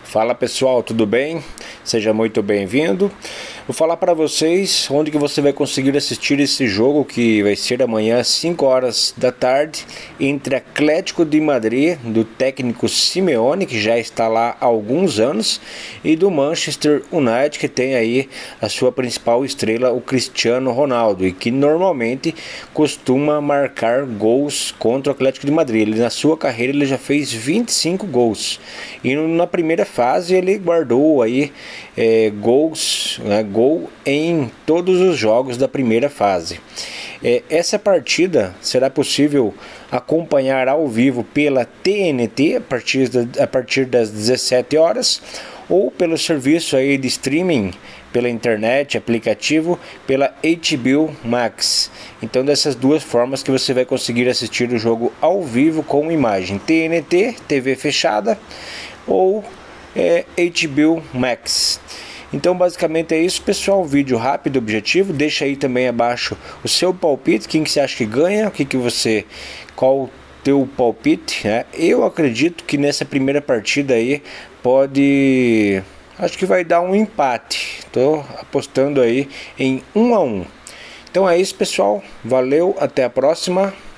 Fala pessoal, tudo bem? Seja muito bem-vindo. Vou falar para vocês onde que você vai conseguir assistir esse jogo que vai ser amanhã às 5 horas da tarde entre Atlético de Madrid, do técnico Simeone, que já está lá há alguns anos, e do Manchester United, que tem aí a sua principal estrela, o Cristiano Ronaldo, e que normalmente costuma marcar gols contra o Atlético de Madrid. Ele, na sua carreira, ele já fez 25 gols. E na primeira fase ele guardou aí gols, gol em todos os jogos da primeira fase. Essa partida será possível acompanhar ao vivo pela TNT a partir das 17 horas ou pelo serviço aí de streaming pela internet, aplicativo, pela HBO Max. Então dessas duas formas que você vai conseguir assistir o jogo ao vivo com imagem: TNT, TV fechada, ou HBO Max. Então basicamente é isso, pessoal. Vídeo rápido, objetivo. Deixa aí também abaixo o seu palpite, quem que você acha que ganha, qual o teu palpite, né? Eu acredito que nessa primeira partida aí acho que vai dar um empate. Tô apostando aí em 1 a 1. Então é isso, pessoal. Valeu, até a próxima.